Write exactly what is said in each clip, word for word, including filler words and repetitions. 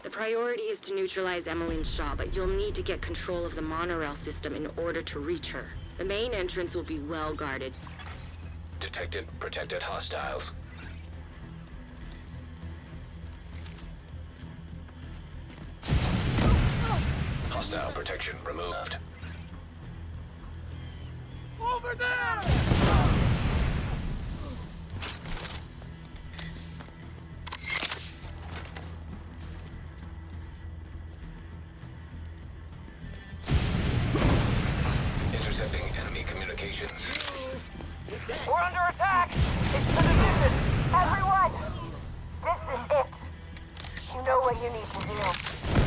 The priority is to neutralize Emmeline Shaw, but you'll need to get control of the monorail system in order to reach her. The main entrance will be well guarded. Detected protected hostiles. Hostile protection removed. Over there! Intercepting enemy communications. We're under attack! It's the division! Everyone! This is it! You know what you need to do.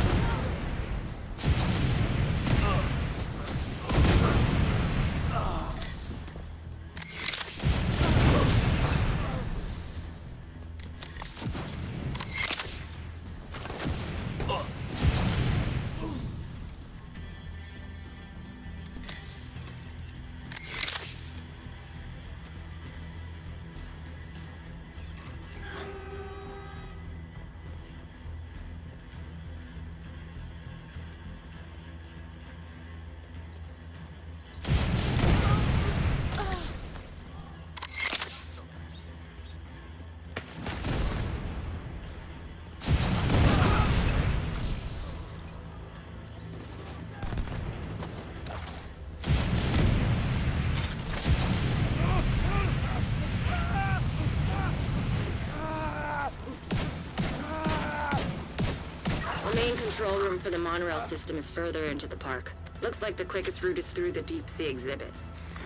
The main control room for the monorail system is further into the park. Looks like the quickest route is through the deep sea exhibit.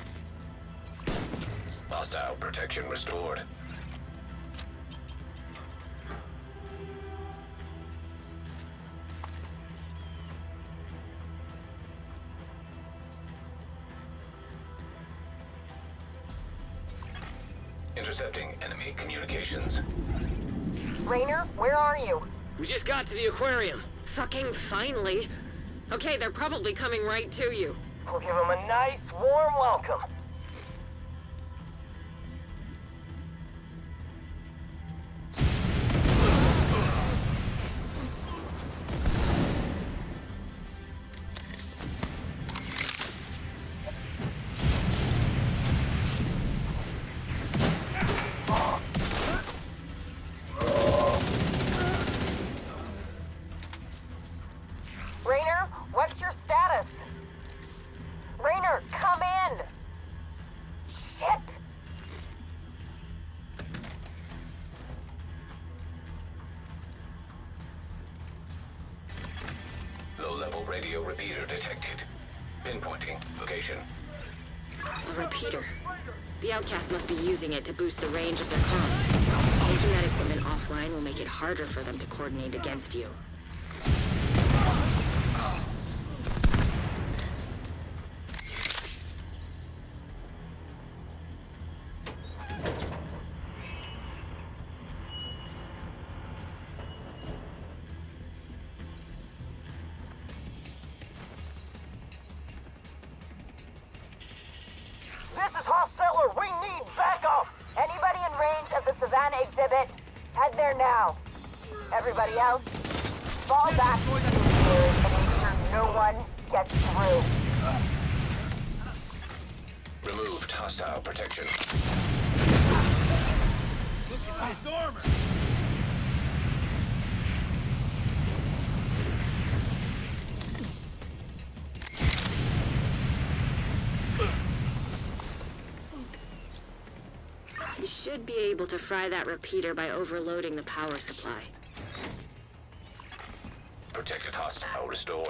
Hostile protection restored. Intercepting enemy communications. Raynor, where are you? We just got to the aquarium. Fucking finally. Okay, they're probably coming right to you. We'll give them a nice, warm welcome. Raynor, what's your status? Raynor, come in! Shit! Low-level radio repeater detected. Pinpointing location. A repeater. The Outcast must be using it to boost the range of their comms. Taking that equipment offline will make it harder for them to coordinate against you. This is Hosteller! We need backup! Anybody in range of the Savannah exhibit, head there now. Everybody else, fall back to the stairs and make sure no one gets through. Removed hostile protection. Look at this armor! You should be able to fry that repeater by overloading the power supply. Protected hostile restored.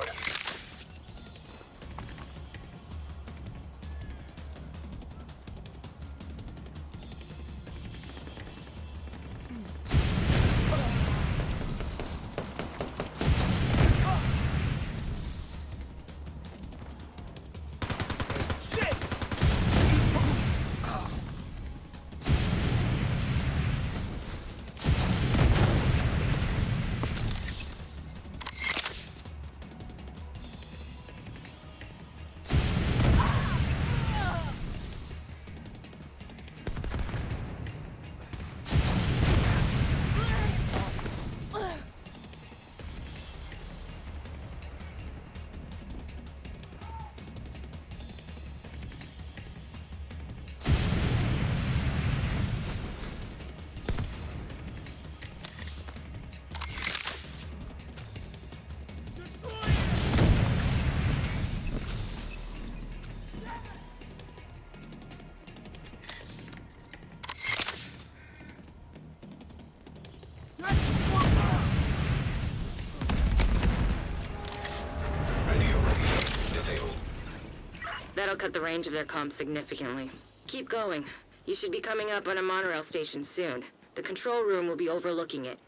That'll cut the range of their comms significantly. Keep going. You should be coming up on a monorail station soon. The control room will be overlooking it.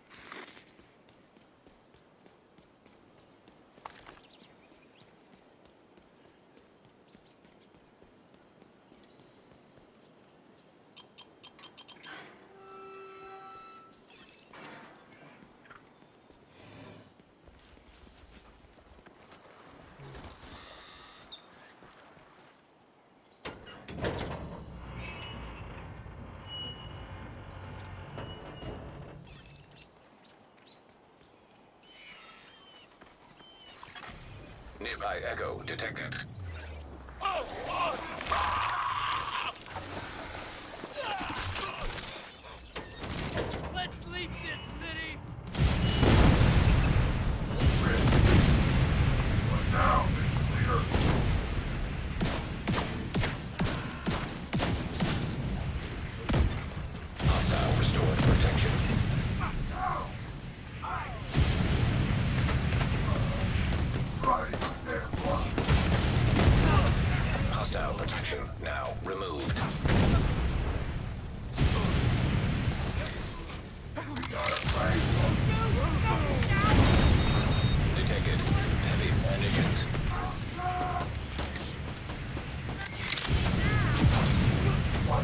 Nearby echo detected. Oh, oh. Let's leave this city. Now it's clear. Hostile restored protection. Right there, one. Hostile protection now removed. We got a fight. Detected heavy munitions. What?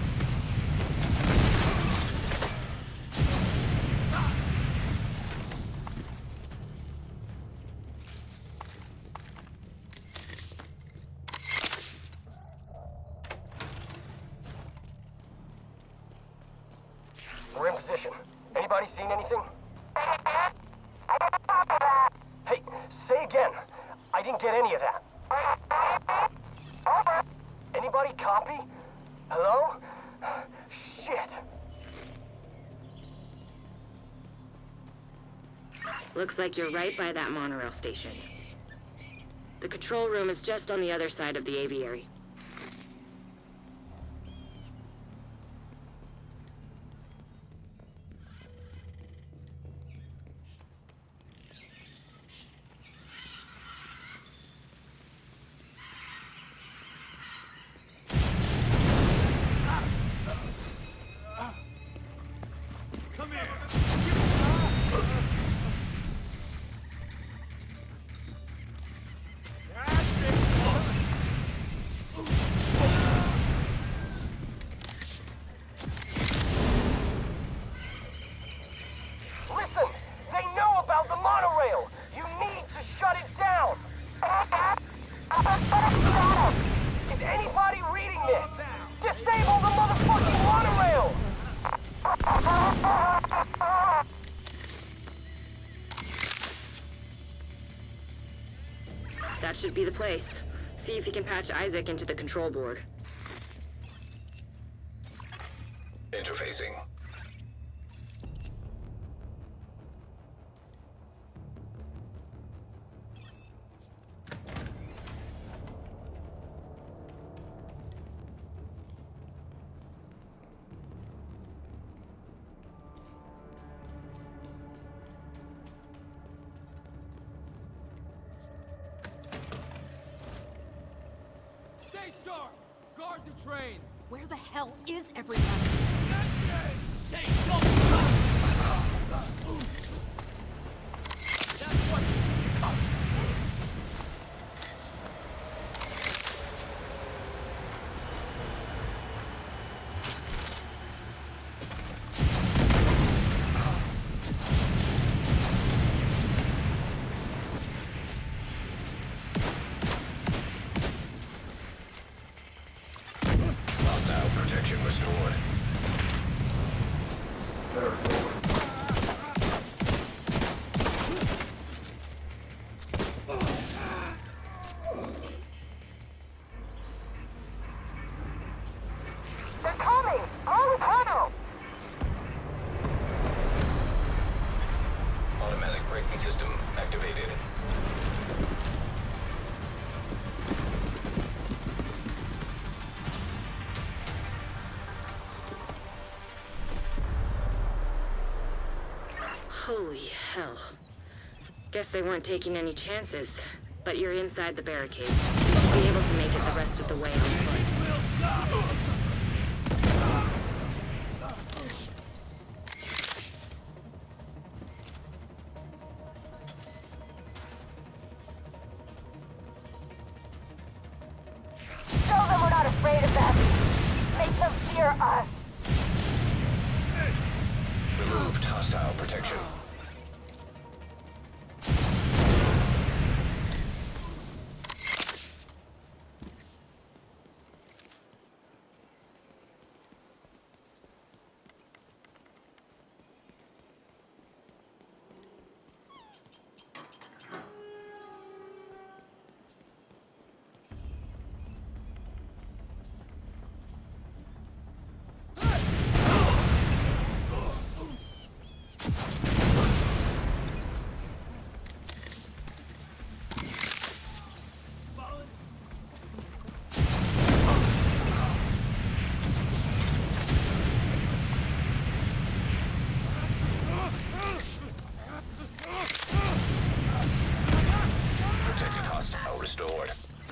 We're in position. Anybody seen anything? Hey, say again. I didn't get any of that. Anybody copy? Hello? Shit. Looks like you're right by that monorail station. The control room is just on the other side of the aviary. Come here. Listen! They know about the monorail! You need to shut it down! Is anybody reading this? Disable the motherfucking monorail! That should be the place. See if you can patch Isaac into the control board. Interfacing. Stay sharp. Guard the train. Where the hell is everybody? Stay sharp. That's what. Hostile protection restored. There it goes. They're coming! All the tunnel! Automatic braking system activated. Holy hell. Guess they weren't taking any chances. But you're inside the barricade. be able to make it the rest of the way on foot. Show them we're not afraid of them. Make them fear us. Removed hostile protection. Restored.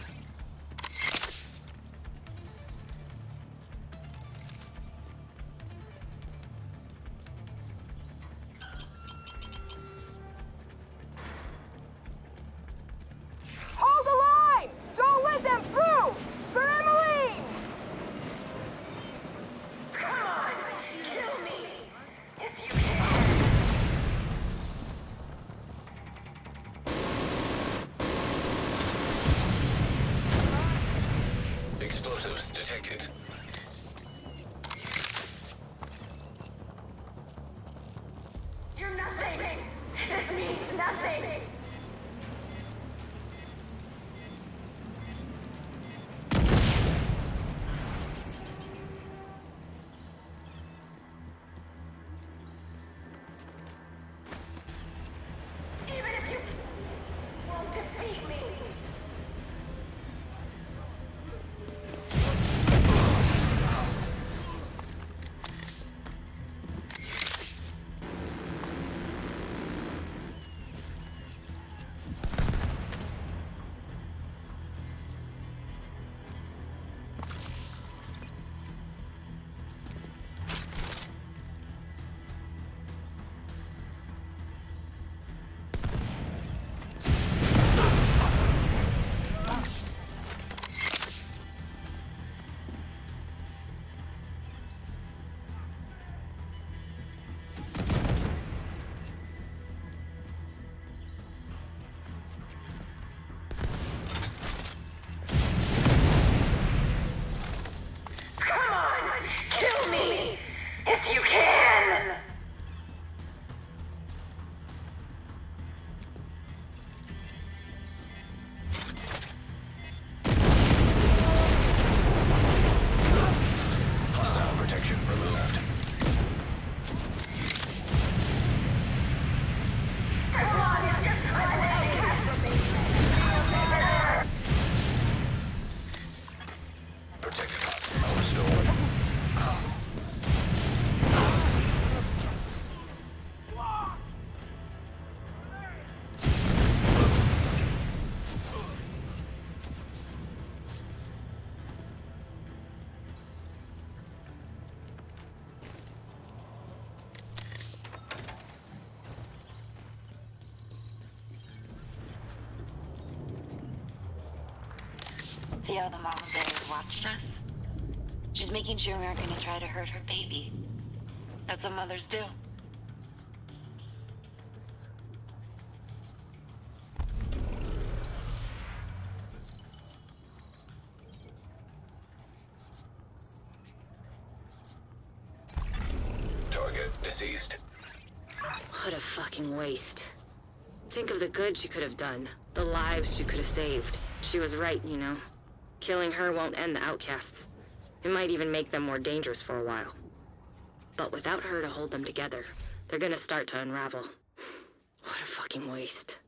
Hold the line! Don't let them through! For Emily! Come on, kill me if you can. Explosives detected. You're nothing. This means nothing. Even if you won't defeat me. Kill me if you can! Hostile protection removed. Come on, it's just my leg! Protected hostile restored. See how the mama bear is watching us? She's making sure we aren't gonna try to hurt her baby. That's what mothers do. Target deceased. What a fucking waste. Think of the good she could have done. The lives she could have saved. She was right, you know. Killing her won't end the outcasts. It might even make them more dangerous for a while. But without her to hold them together, they're gonna start to unravel. What a fucking waste.